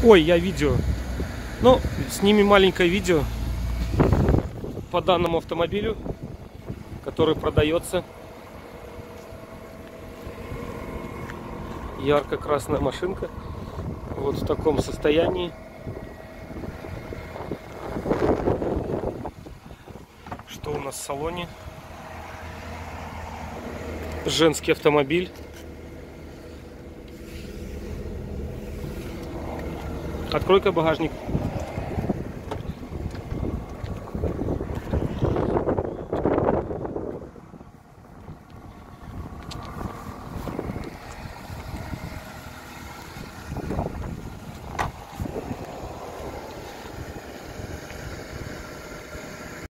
Ой, я видео. Ну, снимем маленькое видео по данному автомобилю, который продается. Ярко-красная машинка. Вот в таком состоянии. Что у нас в салоне? Женский автомобиль. Открой-ка багажник.